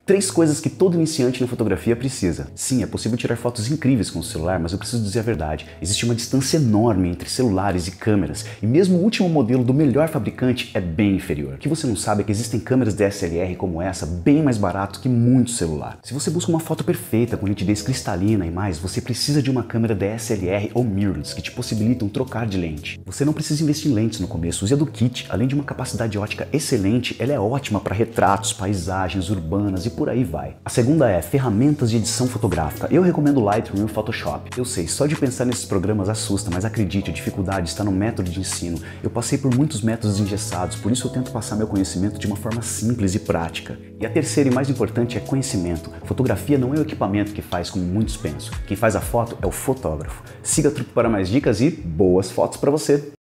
Três coisas que todo iniciante na fotografia precisa. Sim, é possível tirar fotos incríveis com o celular, mas eu preciso dizer a verdade. Existe uma distância enorme entre celulares e câmeras, e mesmo o último modelo do melhor fabricante é bem inferior. O que você não sabe é que existem câmeras DSLR como essa, bem mais barato que muito celular. Se você busca uma foto perfeita, com nitidez cristalina e mais, você precisa de uma câmera DSLR ou mirrorless, que te possibilitam trocar de lente. Você não precisa investir em lentes no começo, use a do kit. Além de uma capacidade ótica excelente, ela é ótima para retratos, paisagens urbanas e por aí vai. A segunda é ferramentas de edição fotográfica. Eu recomendo Lightroom e o Photoshop. Eu sei, só de pensar nesses programas assusta, mas acredite, a dificuldade está no método de ensino. Eu passei por muitos métodos engessados, por isso eu tento passar meu conhecimento de uma forma simples e prática. E a terceira e mais importante é conhecimento. Fotografia não é o equipamento que faz como muitos pensam. Quem faz a foto é o fotógrafo. Siga a Trupe para mais dicas e boas fotos para você!